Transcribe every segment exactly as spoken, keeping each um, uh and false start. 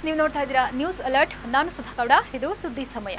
ನೀವು ನೋಡ್ತಾ ಇದ್ದೀರಾ ನ್ಯೂಸ್ ಅಲರ್ಟ್. ನಾನು ಸುಧಾ ಗೌಡ. ಇದು ಸುದ್ದಿ ಸಮಯ.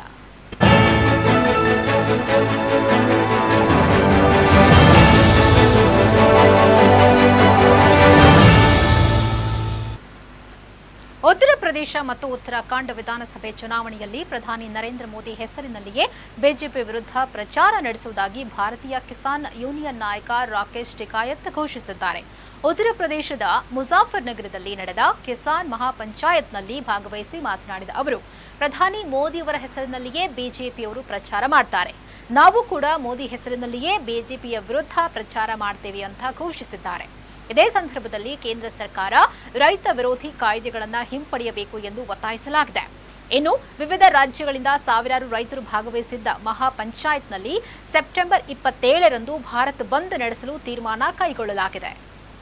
ಉತ್ತರ ಪ್ರದೇಶ ಮತ್ತು ಉತ್ತರಾಖಂಡ್ ವಿಧಾನಸಭೆ ಚುನಾವಣೆಯಲ್ಲಿ ಪ್ರಧಾನಿ ನರೇಂದ್ರ ಮೋದಿ ಹೆಸರಿನಲ್ಲಿಯೇ ಬಿಜೆಪಿ ವಿರುದ್ಧ ಪ್ರಚಾರ ನಡೆಸುವುದಾಗಿ ಭಾರತೀಯ ಕಿಸಾನ್ ಯೂನಿಯನ್ ನಾಯಕ ರಾಕೇಶ್ ಟಿಕಾಯತ್ ಘೋಷಿಸಿದ್ದಾರೆ. ಉತ್ತರ ಪ್ರದೇಶದ ಮುಜಾಫರ್ ನಗರದಲ್ಲಿ ನಡೆದ ಕಿಸಾನ್ ಮಹಾಪಂಚಾಯತ್ನಲ್ಲಿ ಭಾಗವಹಿಸಿ ಮಾತನಾಡಿದ ಅವರು, ಪ್ರಧಾನಿ ಮೋದಿಯವರ ಹೆಸರಿನಲ್ಲಿಯೇ ಬಿಜೆಪಿಯವರು ಪ್ರಚಾರ ಮಾಡ್ತಾರೆ, ನಾವು ಕೂಡ ಮೋದಿ ಹೆಸರಿನಲ್ಲಿಯೇ ಬಿಜೆಪಿಯ ವಿರುದ್ಧ ಪ್ರಚಾರ ಮಾಡ್ತೇವೆ ಅಂತ ಘೋಷಿಸಿದ್ದಾರೆ. ಇದೇ ಸಂದರ್ಭದಲ್ಲಿ ಕೇಂದ್ರ ಸರ್ಕಾರ ರೈತ ವಿರೋಧಿ ಕಾಯ್ದೆಗಳನ್ನು ಹಿಂಪಡೆಯಬೇಕು ಎಂದು ಒತ್ತಾಯಿಸಲಾಗಿದೆ. ಇನ್ನು ವಿವಿಧ ರಾಜ್ಯಗಳಿಂದ ಸಾವಿರಾರು ರೈತರು ಭಾಗವಹಿಸಿದ್ದ ಮಹಾಪಂಚಾಯತ್ನಲ್ಲಿ ಸೆಪ್ಟೆಂಬರ್ ಇಪ್ಪತ್ತೇಳರಂದು ಭಾರತ್ ಬಂದ್ ನಡೆಸಲು ತೀರ್ಮಾನ ಕೈಗೊಳ್ಳಲಾಗಿದೆ.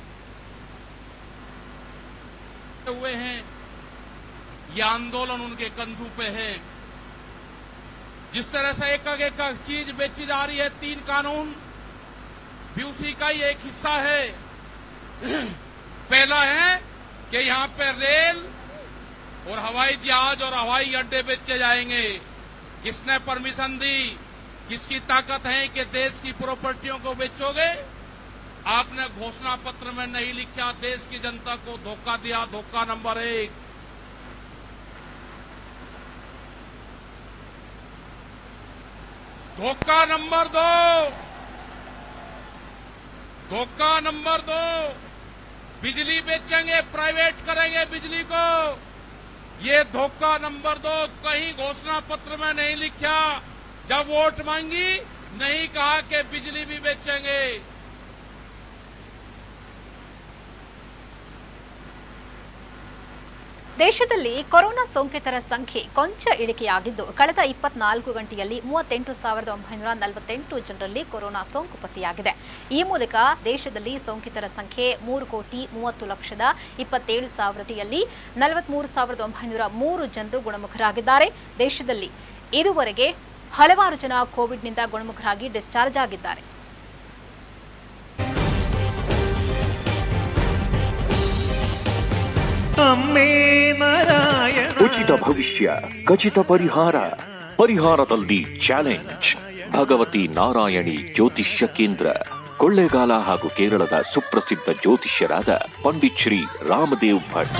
ये आंदोलन उनके कंधों पे है. जिस तरह से एक एक चीज बेची जा रही है, तीन कानून भी उसी का ही एक हिस्सा है. पहला है कि यहां पे रेल और हवाई जहाज और हवाई अड्डे बेचे जाएंगे. किसने परमिशन दी? किसकी ताकत है कि देश की प्रॉपर्टियों को बेचोगे? आपने घोषणा पत्र में नहीं लिखा, देश की जनता को धोखा दिया. धोखा नंबर एक. धोखा नंबर दो धोखा नंबर दो बिजली बेचेंगे, प्राइवेट करेंगे बिजली को. ये धोखा नंबर दो. कहीं घोषणा पत्र में नहीं लिखा. जब वोट मांगी नहीं कहा कि बिजली भी बेचेंगे. ದೇಶದಲ್ಲಿ ಕೊರೋನಾ ಸೋಂಕಿತರ ಸಂಖ್ಯೆ ಕೊಂಚ ಇಳಿಕೆಯಾಗಿದ್ದು, ಕಳೆದ ಇಪ್ಪತ್ನಾಲ್ಕು ಗಂಟೆಯಲ್ಲಿ ಮೂವತ್ತೆಂಟು ಸಾವಿರದ ಒಂಬೈನೂರ ನಲವತ್ತೆಂಟು ಜನರಲ್ಲಿ ಕೊರೋನಾ ಸೋಂಕು ಪತ್ತೆಯಾಗಿದೆ. ಈ ಮೂಲಕ ದೇಶದಲ್ಲಿ ಸೋಂಕಿತರ ಸಂಖ್ಯೆ ಮೂರು ಕೋಟಿ ಮೂವತ್ತು ಲಕ್ಷದ ಇಪ್ಪತ್ತೇಳು ಸಾವಿರದಲ್ಲಿ ನಲವತ್ಮೂರು ಸಾವಿರದ ಒಂಬೈನೂರ ಮೂರು ಜನರು ಗುಣಮುಖರಾಗಿದ್ದಾರೆ. ದೇಶದಲ್ಲಿ ಇದುವರೆಗೆ ಹಲವಾರು ಜನ ಕೋವಿಡ್ನಿಂದ ಗುಣಮುಖರಾಗಿ ಡಿಸ್ಚಾರ್ಜ್ ಆಗಿದ್ದಾರೆ. ಉಚಿತ ಭವಿಷ್ಯ, ಖಚಿತ ಪರಿಹಾರ, ಪರಿಹಾರದಲ್ಲಿ ಚಾಲೆಂಜ್. ಭಗವತಿ ನಾರಾಯಣಿ ಜ್ಯೋತಿಷ್ಯ ಕೇಂದ್ರ, ಕೊಳ್ಳೇಗಾಲ ಹಾಗೂ ಕೇರಳದ ಸುಪ್ರಸಿದ್ಧ ಜ್ಯೋತಿಷ್ಯರಾದ ಪಂಡಿತ್ ಶ್ರೀ ರಾಮದೇವ್ ಭಟ್.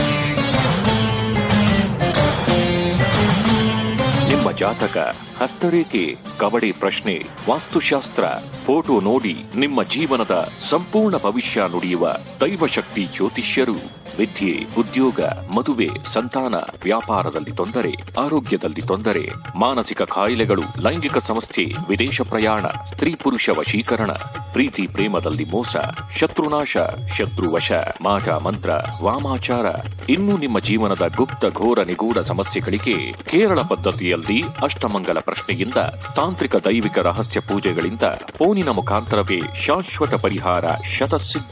ನಿಮ್ಮ ಜಾತಕ, ಹಸ್ತರೇಖೆ, ಕವಡೆ ಪ್ರಶ್ನೆ, ವಾಸ್ತುಶಾಸ್ತ್ರ, ಫೋಟೋ ನೋಡಿ ನಿಮ್ಮ ಜೀವನದ ಸಂಪೂರ್ಣ ಭವಿಷ್ಯ ನುಡಿಯುವ ದೈವಶಕ್ತಿ ಜ್ಯೋತಿಷ್ಯರು. ವಿದ್ಯೆ, ಉದ್ಯೋಗ, ಮದುವೆ, ಸಂತಾನ, ವ್ಯಾಪಾರದಲ್ಲಿ ತೊಂದರೆ, ಆರೋಗ್ಯದಲ್ಲಿ ತೊಂದರೆ, ಮಾನಸಿಕ ಕಾಯಿಲೆಗಳು, ಲೈಂಗಿಕ ಸಮಸ್ಯೆ, ವಿದೇಶ ಪ್ರಯಾಣ, ಸ್ತ್ರೀ ಪುರುಷ ವಶೀಕರಣ, ಪ್ರೀತಿ ಪ್ರೇಮದಲ್ಲಿ ಮೋಸ, ಶತ್ರುನಾಶ, ಶತ್ರುವಶ, ಮಾಟ ಮಂತ್ರ, ವಾಮಾಚಾರ, ಇನ್ನು ನಿಮ್ಮ ಜೀವನದ ಗುಪ್ತ ಘೋರ ನಿಗೂಢ ಸಮಸ್ಯೆಗಳಿಗೆ ಕೇರಳ ಪದ್ಧತಿಯಲ್ಲಿ ಅಷ್ಟಮಂಗಲ ಪ್ರಶ್ನೆಯಿಂದ, ತಾಂತ್ರಿಕ ದೈವಿಕ ರಹಸ್ಯ ಪೂಜೆಗಳಿಂದ, ಫೋನಿನ ಮುಖಾಂತರವೇ ಶಾಶ್ವತ ಪರಿಹಾರ ಶತಸಿದ್ಧ.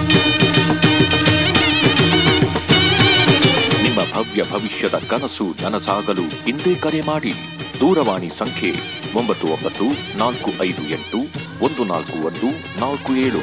ನಿಮ್ಮ ಭವ್ಯ ಭವಿಷ್ಯದ ಕನಸು ನನಸಾಗಲು ಇಂದೇ ಕರೆ ಮಾಡಿ. ದೂರವಾಣಿ ಸಂಖ್ಯೆ ಒಂಬತ್ತು ಒಂಬತ್ತು ನಾಲ್ಕು ಐದು ಎಂಟು ಒಂದು ನಾಲ್ಕು ಒಂದು ನಾಲ್ಕು ಏಳು.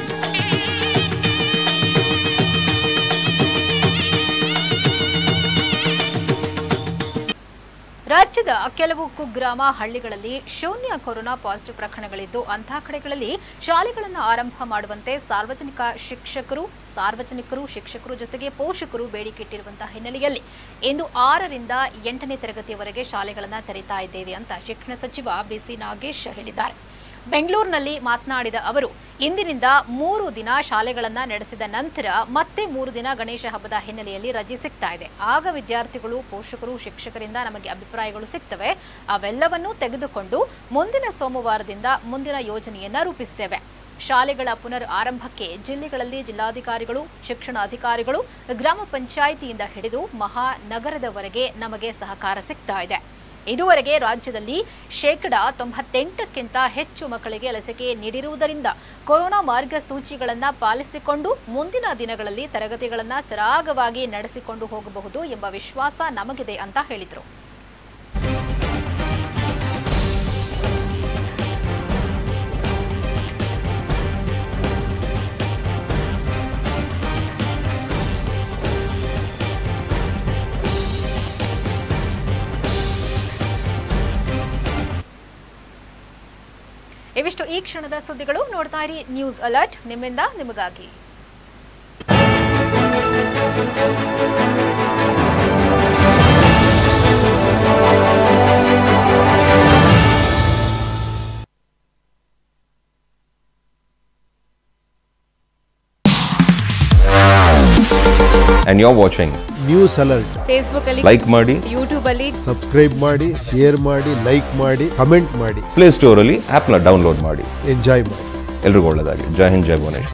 ರಾಜ್ಯದ ಕೆಲವು ಕುಗ್ರಾಮ ಹಳ್ಳಿಗಳಲ್ಲಿ ಶೂನ್ಯ ಕೊರೋನಾ ಪಾಸಿಟಿವ್ ಪ್ರಕರಣಗಳಿದ್ದು, ಅಂತಹ ಕಡೆಗಳಲ್ಲಿ ಶಾಲೆಗಳನ್ನು ಆರಂಭ ಮಾಡುವಂತೆ ಸಾರ್ವಜನಿಕ ಶಿಕ್ಷಕರು ಸಾರ್ವಜನಿಕರು ಶಿಕ್ಷಕರು ಜೊತೆಗೆ ಪೋಷಕರು ಬೇಡಿಕೆ ಇಟ್ಟಿರುವಂತಹ ಹಿನ್ನೆಲೆಯಲ್ಲಿ ಇಂದು ಆರರಿಂದ ಎಂಟನೇ ತರಗತಿಯವರೆಗೆ ಶಾಲೆಗಳನ್ನು ತೆರೆಯುತ್ತಾ ಇದ್ದೇವೆ ಅಂತ ಶಿಕ್ಷಣ ಸಚಿವ ಬಿಸಿ ನಾಗೇಶ್ ಹೇಳಿದ್ದಾರೆ. ಬೆಂಗಳೂರಿನಲ್ಲಿ ಮಾತನಾಡಿದ ಅವರು, ಇಂದಿನಿಂದ ಮೂರು ದಿನ ಶಾಲೆಗಳನ್ನು ನಡೆಸಿದ ನಂತರ ಮತ್ತೆ ಮೂರು ದಿನ ಗಣೇಶ ಹಬ್ಬದ ಹಿನ್ನೆಲೆಯಲ್ಲಿ ರಜೆ ಸಿಗ್ತಾ ಇದೆ. ಆಗ ವಿದ್ಯಾರ್ಥಿಗಳು, ಪೋಷಕರು, ಶಿಕ್ಷಕರಿಂದ ನಮಗೆ ಅಭಿಪ್ರಾಯಗಳು ಸಿಗ್ತವೆ. ಅವೆಲ್ಲವನ್ನೂ ತೆಗೆದುಕೊಂಡು ಮುಂದಿನ ಸೋಮವಾರದಿಂದ ಮುಂದಿನ ಯೋಜನೆಯನ್ನ ರೂಪಿಸುತ್ತೇವೆ. ಶಾಲೆಗಳ ಪುನರ್ ಆರಂಭಕ್ಕೆ ಜಿಲ್ಲೆಗಳಲ್ಲಿ ಜಿಲ್ಲಾಧಿಕಾರಿಗಳು, ಶಿಕ್ಷಣ ಅಧಿಕಾರಿಗಳು, ಗ್ರಾಮ ಪಂಚಾಯಿತಿಯಿಂದ ಹಿಡಿದು ಮಹಾನಗರದವರೆಗೆ ನಮಗೆ ಸಹಕಾರ ಸಿಗ್ತಾ ಇದೆ. ಇದುವರೆಗೆ ರಾಜ್ಯದಲ್ಲಿ ಶೇಕಡ ತೊಂಬತ್ತೆಂಟಕ್ಕಿಂತ ಹೆಚ್ಚು ಮಕ್ಕಳಿಗೆ ಲಸಿಕೆ ನೀಡಿರುವುದರಿಂದ ಕೊರೋನಾ ಮಾರ್ಗಸೂಚಿಗಳನ್ನು ಪಾಲಿಸಿಕೊಂಡು ಮುಂದಿನ ದಿನಗಳಲ್ಲಿ ತರಗತಿಗಳನ್ನು ಸರಾಗವಾಗಿ ನಡೆಸಿಕೊಂಡು ಹೋಗಬಹುದು ಎಂಬ ವಿಶ್ವಾಸ ನಮಗಿದೆ ಅಂತ ಹೇಳಿದರು. ಇವಿಷ್ಟು ಈ ಕ್ಷಣದ ಸುದ್ದಿಗಳು. ನೋಡ್ತಾ ಇರಿ ನ್ಯೂಸ್ ಅಲರ್ಟ್, ನಿಮ್ಮಿಂದ ನಿಮಗಾಗಿ. And you're watching News Alert. Facebook ಅಲ್ಲಿ, like ಮಾಡಿ, YouTube ಅಲ್ಲಿ Subscribe ಮಾಡಿ, share ಮಾಡಿ, like ಮಾಡಿ, comment ಮಾಡಿ. Play Store ಅಲ್ಲಿ ಆಪ್ ನ ಡೌನ್ಲೋಡ್ ಮಾಡಿ. Enjoy ಮಾಡಿ. ಎಲ್ರಿಗೂ ಒಳ್ಳೆಯದಾಗಲಿ. ಜೈ ಹಿಂದ್, ಜೈ ಭುವನೇಶ್ವರ್.